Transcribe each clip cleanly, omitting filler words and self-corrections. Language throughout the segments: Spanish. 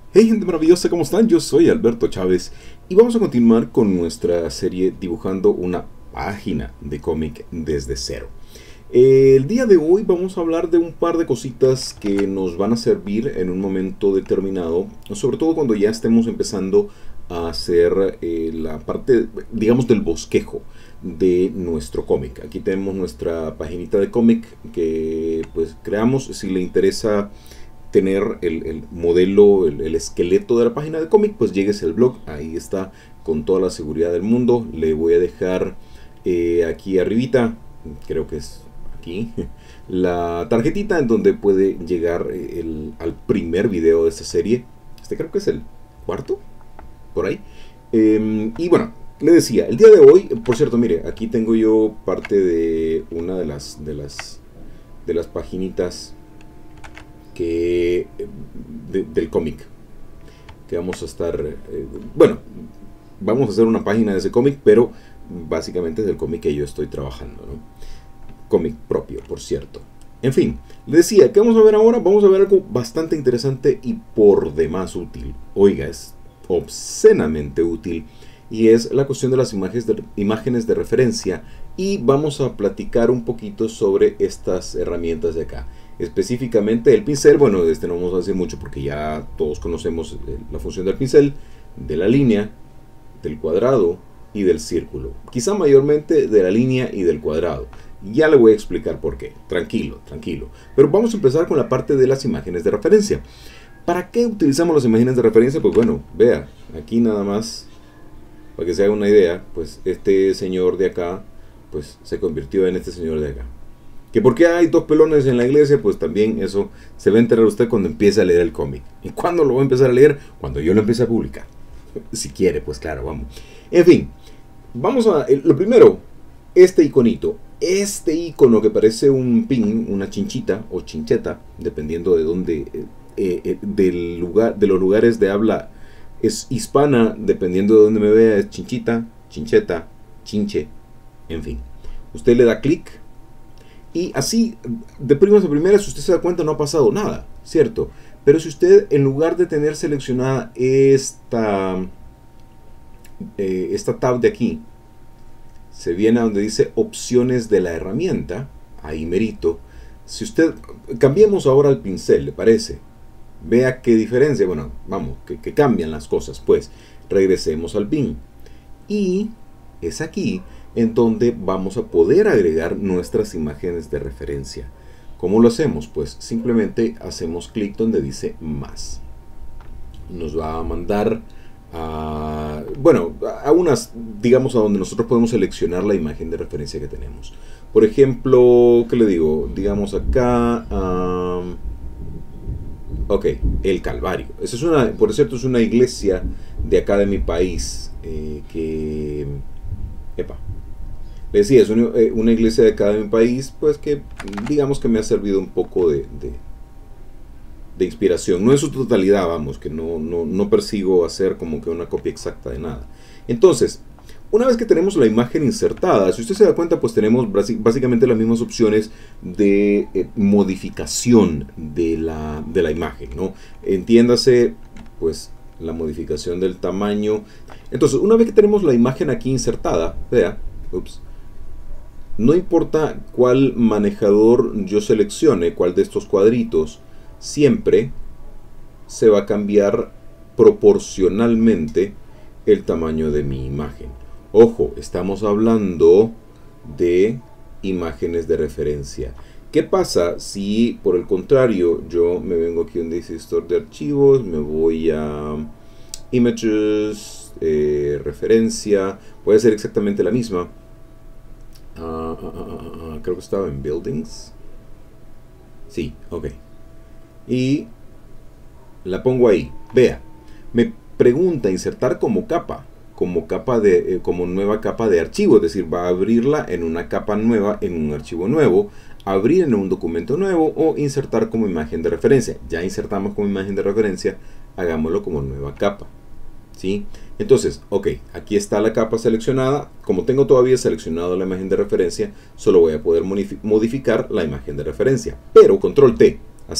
Hey gente maravillosa, ¿cómo están? Yo soy Alberto Chávez y vamos a continuar con nuestra serie dibujando una página de cómic desde cero. El día de hoy vamos a hablar de un par de cositas que nos van a servir en un momento determinado, sobre todo cuando ya estemos empezando a hacer la parte, digamos, del bosquejo de nuestro cómic. Aquí tenemos nuestra paginita de cómic que pues creamos. Si le interesa tener el modelo, el esqueleto de la página de cómic, pues llegues al blog, ahí está con toda la seguridad del mundo. Le voy a dejar aquí arribita, creo que es aquí, la tarjetita en donde puede llegar al primer video de esta serie. Este creo que es el cuarto, por ahí. Y bueno, le decía, el día de hoy, por cierto, mire, aquí tengo yo parte de una de las paginitas del cómic que vamos a estar bueno, vamos a hacer una página de ese cómic, pero básicamente es del cómic que yo estoy trabajando, ¿no? Cómic propio, por cierto. En fin, le decía, ¿qué vamos a ver ahora? Vamos a ver algo bastante interesante y por demás útil. Oiga, es obscenamente útil, y es la cuestión de las imágenes de referencia, y vamos a platicar un poquito sobre estas herramientas de acá. Específicamente el pincel. Bueno, de este no vamos a decir mucho porque ya todos conocemos la función del pincel, de la línea, del cuadrado y del círculo. Quizá mayormente de la línea y del cuadrado. Ya le voy a explicar por qué. Tranquilo, tranquilo. Pero vamos a empezar con la parte de las imágenes de referencia. ¿Para qué utilizamos las imágenes de referencia? Pues bueno, vea, aquí nada más, para que se haga una idea, pues este señor de acá, pues se convirtió en este señor de acá. ¿Que por qué hay dos pelones en la iglesia? Pues también eso se va a enterar usted cuando empiece a leer el cómic. ¿Y cuándo lo va a empezar a leer? Cuando yo lo empiece a publicar. Si quiere, pues claro, vamos. En fin, vamos a... Lo primero, este iconito. Este icono que parece un pin, una chinchita o chincheta, dependiendo de dónde, del lugar, de los lugares de habla es hispana, dependiendo de dónde me vea, es chinchita, chincheta, chinche, en fin. Usted le da clic. Y así, de primas a primeras, si usted se da cuenta, no ha pasado nada, ¿cierto? Pero si usted, en lugar de tener seleccionada esta tab de aquí, se viene a donde dice opciones de la herramienta, ahí merito. Si usted, cambiemos ahora al pincel, ¿le parece? Vea qué diferencia, bueno, vamos, que cambian las cosas, pues. Regresemos al pin. Y es aquí en donde vamos a poder agregar nuestras imágenes de referencia. ¿Cómo lo hacemos? Pues simplemente hacemos clic donde dice más. Nos va a mandar a, bueno, a unas, digamos, a donde nosotros podemos seleccionar la imagen de referencia que tenemos. Por ejemplo, ¿qué le digo? Digamos acá, ok, el Calvario. Esa es una, por cierto, es una iglesia de acá de mi país, epa, le decía, es una iglesia de acá de mi país, pues que digamos que me ha servido un poco de inspiración. No en su totalidad, vamos, que no persigo hacer como que una copia exacta de nada. Entonces, una vez que tenemos la imagen insertada, si usted se da cuenta, pues tenemos básicamente las mismas opciones de modificación de la imagen, ¿no? Entiéndase, pues, la modificación del tamaño. Entonces, una vez que tenemos la imagen aquí insertada, vea, ups, no importa cuál manejador yo seleccione, cuál de estos cuadritos, siempre se va a cambiar proporcionalmente el tamaño de mi imagen. Ojo, estamos hablando de imágenes de referencia. ¿Qué pasa si, por el contrario, yo me vengo aquí donde dice Store de archivos, me voy a Images, referencia, puede ser exactamente la misma. Creo que estaba en Buildings. Sí, ok. Y la pongo ahí. Vea, me pregunta insertar como capa, como nueva capa de archivo, es decir, va a abrirla en una capa nueva, en un archivo nuevo, abrir en un documento nuevo o insertar como imagen de referencia. Ya insertamos como imagen de referencia, hagámoslo como nueva capa. ¿Sí? Entonces, ok, aquí está la capa seleccionada. Como tengo todavía seleccionado la imagen de referencia, solo voy a poder modificar la imagen de referencia. Pero control T, así,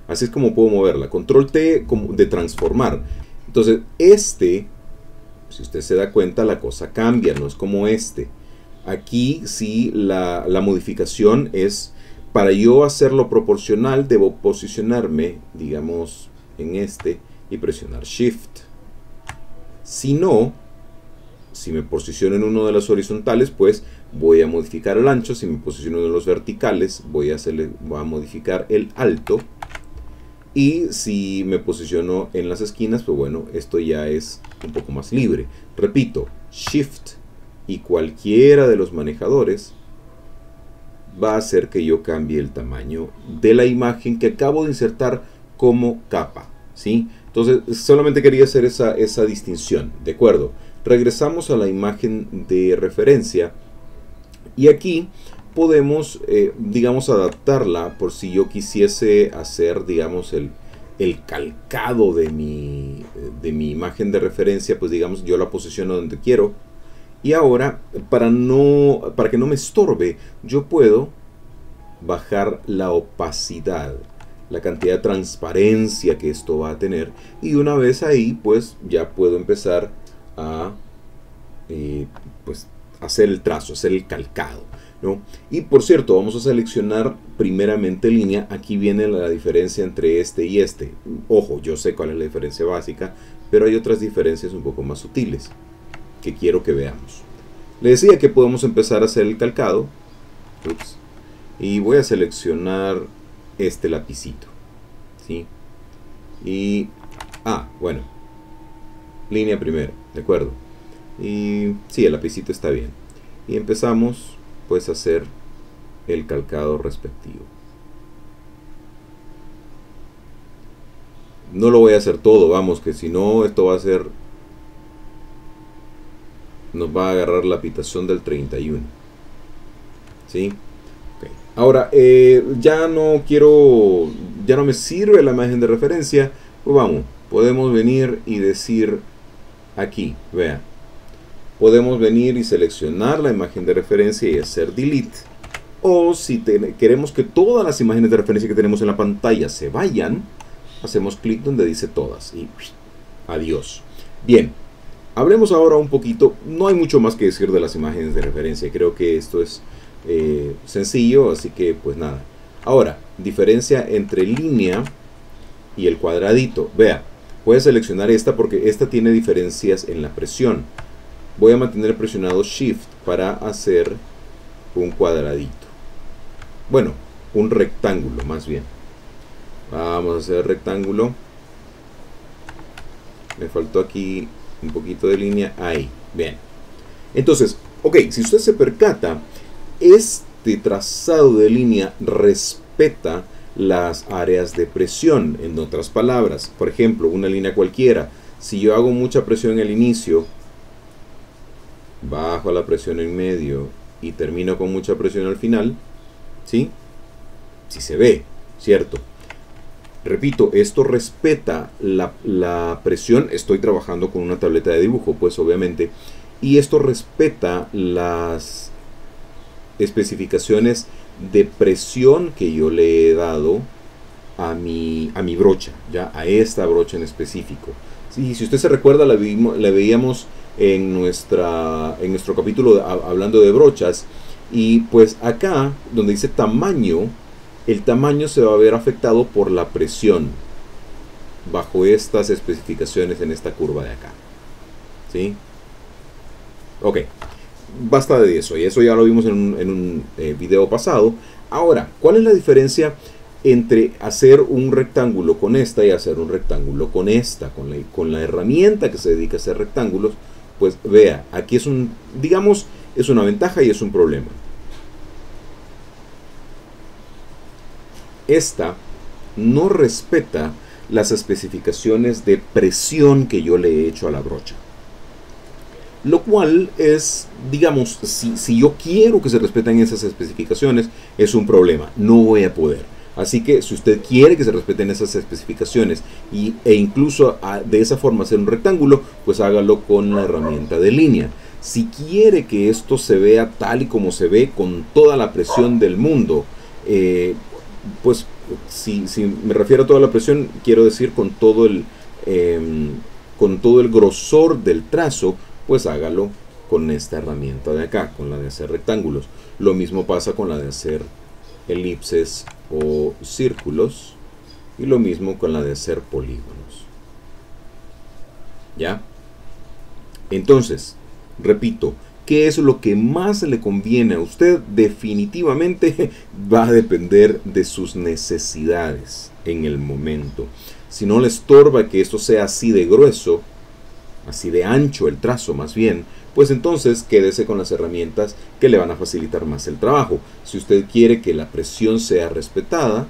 Así es como puedo moverla. Control T como de transformar. Entonces, si usted se da cuenta, la cosa cambia, no es como este. Aquí sí la modificación es, para yo hacerlo proporcional, debo posicionarme, digamos, en este y presionar Shift. Si no, si me posiciono en uno de los horizontales, pues voy a modificar el ancho. Si me posiciono en los verticales, voy a modificar el alto. Y si me posiciono en las esquinas, pues bueno, esto ya es un poco más libre. Repito, Shift y cualquiera de los manejadores va a hacer que yo cambie el tamaño de la imagen que acabo de insertar como capa, ¿sí? Entonces, solamente quería hacer esa distinción, ¿de acuerdo? Regresamos a la imagen de referencia y aquí podemos, digamos, adaptarla por si yo quisiese hacer, digamos, el calcado de mi imagen de referencia, pues digamos, yo la posiciono donde quiero. Y ahora, para que no me estorbe, yo puedo bajar la opacidad, la cantidad de transparencia que esto va a tener. Y una vez ahí, pues ya puedo empezar a pues, hacer el trazo, hacer el calcado, ¿no? Y por cierto, vamos a seleccionar primeramente línea. Aquí viene la diferencia entre este y este. Ojo, yo sé cuál es la diferencia básica, pero hay otras diferencias un poco más sutiles que quiero que veamos. Le decía que podemos empezar a hacer el calcado. Ups. Y voy a seleccionar este lapicito, ¿sí? Y bueno, línea primero, de acuerdo. Y sí, el lapicito está bien. Y empezamos pues a hacer el calcado respectivo. No lo voy a hacer todo, vamos, que si no esto va a ser, nos va a agarrar la pitación del 31, ¿sí? Okay. Ahora, ya no me sirve la imagen de referencia, pues vamos, podemos venir y decir aquí, vean, podemos venir y seleccionar la imagen de referencia y hacer delete. O si queremos que todas las imágenes de referencia que tenemos en la pantalla se vayan, hacemos clic donde dice todas y adiós. Bien, hablemos ahora un poquito. No hay mucho más que decir de las imágenes de referencia. Creo que esto es sencillo, así que pues nada. Ahora, diferencia entre línea y el cuadradito. Vea, voy a seleccionar esta porque esta tiene diferencias en la presión. Voy a mantener presionado Shift para hacer un cuadradito. Bueno, un rectángulo más bien. Vamos a hacer rectángulo. Me faltó aquí un poquito de línea. Ahí, bien. Entonces, ok, si usted se percata, este trazado de línea respeta las áreas de presión. En otras palabras, por ejemplo, una línea cualquiera. Si yo hago mucha presión en el inicio, bajo la presión en medio y termino con mucha presión al final, ¿sí? Si se ve, ¿cierto? Repito, esto respeta la presión. Estoy trabajando con una tableta de dibujo, pues obviamente. Y esto respeta las especificaciones de presión que yo le he dado a mi brocha, ya a esta brocha en específico. Sí, si usted se recuerda, la veíamos en nuestro capítulo hablando de brochas. Y pues acá, donde dice tamaño, el tamaño se va a ver afectado por la presión bajo estas especificaciones en esta curva de acá. ¿Sí? Ok. Basta de eso. Y eso ya lo vimos en un video pasado. Ahora, ¿cuál es la diferencia entre hacer un rectángulo con esta y hacer un rectángulo con esta? Con la herramienta que se dedica a hacer rectángulos, pues vea, aquí es digamos, es una ventaja y es un problema. Esta no respeta las especificaciones de presión que yo le he hecho a la brocha. Lo cual es, digamos, si yo quiero que se respeten esas especificaciones, es un problema. No voy a poder. Así que si usted quiere que se respeten esas especificaciones e incluso de esa forma hacer un rectángulo, pues hágalo con la herramienta de línea. Si quiere que esto se vea tal y como se ve con toda la presión del mundo, pues Si me refiero a toda la presión, quiero decir con todo el grosor del trazo, pues hágalo con esta herramienta de acá, con la de hacer rectángulos. Lo mismo pasa con la de hacer elipses o círculos, y lo mismo con la de hacer polígonos. ¿Ya? Entonces, repito, ¿qué es lo que más le conviene a usted? Definitivamente va a depender de sus necesidades en el momento. Si no le estorba que esto sea así de grueso, así de ancho el trazo más bien, pues entonces quédese con las herramientas que le van a facilitar más el trabajo. Si usted quiere que la presión sea respetada,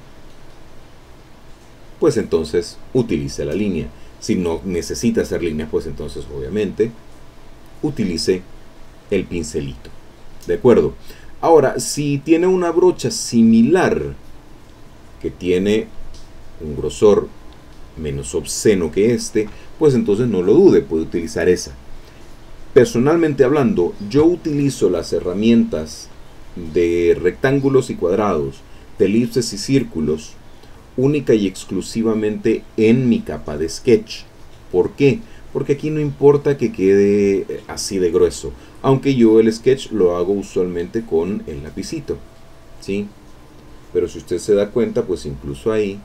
pues entonces utilice la línea. Si no necesita hacer línea, pues entonces obviamente utilice el pincelito. ¿De acuerdo? Ahora, si tiene una brocha similar que tiene un grosor menos obsceno que este, pues entonces no lo dude, puede utilizar esa. Personalmente hablando, yo utilizo las herramientas de rectángulos y cuadrados, de elipses y círculos, única y exclusivamente en mi capa de sketch. ¿Por qué? Porque aquí no importa que quede así de grueso, aunque yo el sketch lo hago usualmente con el lapicito, ¿sí? Pero si usted se da cuenta, pues incluso ahí,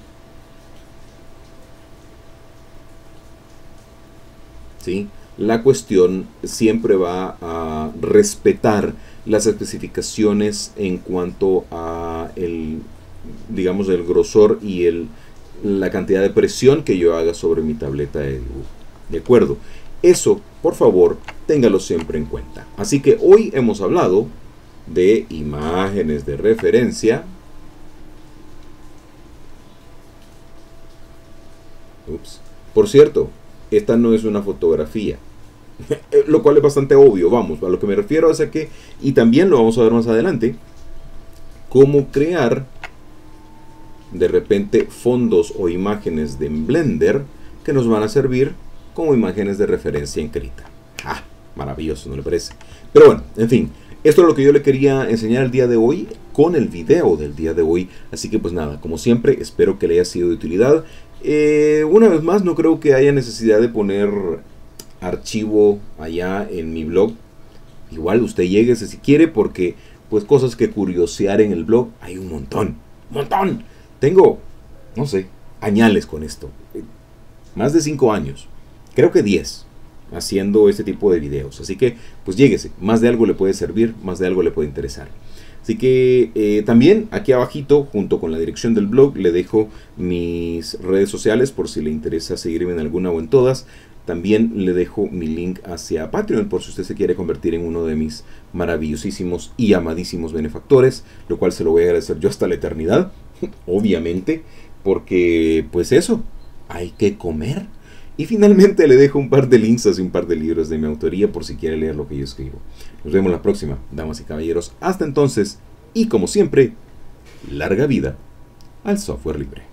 ¿sí?, la cuestión siempre va a respetar las especificaciones en cuanto a digamos, el grosor y la cantidad de presión que yo haga sobre mi tableta de dibujo. ¿De acuerdo? Eso, por favor, téngalo siempre en cuenta. Así que hoy hemos hablado de imágenes de referencia. Ups. Por cierto, esta no es una fotografía. Lo cual es bastante obvio, vamos, a lo que me refiero es a que, y también lo vamos a ver más adelante, cómo crear de repente fondos o imágenes de Blender que nos van a servir como imágenes de referencia en Krita. ¡Ah! Maravilloso, ¿no le parece? Pero bueno, en fin, esto es lo que yo le quería enseñar el día de hoy con el video del día de hoy. Así que pues nada, como siempre, espero que le haya sido de utilidad. Una vez más, no creo que haya necesidad de poner archivo allá en mi blog. Igual usted lléguese si quiere, porque pues cosas que curiosear en el blog hay un montón. Tengo, no sé, añales con esto. Más de 5 años. Creo que 10 haciendo este tipo de videos. Así que pues lléguese. Más de algo le puede servir, más de algo le puede interesar. Así que también aquí abajito, junto con la dirección del blog, le dejo mis redes sociales por si le interesa seguirme en alguna o en todas. También le dejo mi link hacia Patreon por si usted se quiere convertir en uno de mis maravillosísimos y amadísimos benefactores, lo cual se lo voy a agradecer yo hasta la eternidad, obviamente, porque pues eso, hay que comer. Y finalmente le dejo un par de links hacia un par de libros de mi autoría por si quiere leer lo que yo escribo. Nos vemos la próxima, damas y caballeros. Hasta entonces, y como siempre, larga vida al software libre.